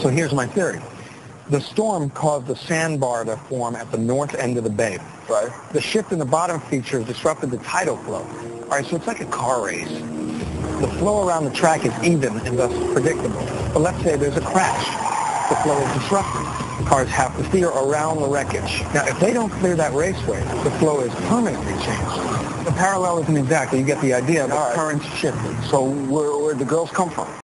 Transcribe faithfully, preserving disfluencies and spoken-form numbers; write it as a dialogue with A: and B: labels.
A: So here's my theory. The storm caused the sandbar to form at the north end of the bay.
B: Right.
A: The shift in the bottom features disrupted the tidal flow. All right, so it's like a car race. The flow around the track is even and thus predictable. But let's say there's a crash. The flow is disrupted. Cars have to steer around the wreckage. Now, if they don't clear that raceway, the flow is permanently changed. The parallel isn't exact, but you get the idea. The
B: All right.
A: current's shifted.
B: So where, where'd the girls come from?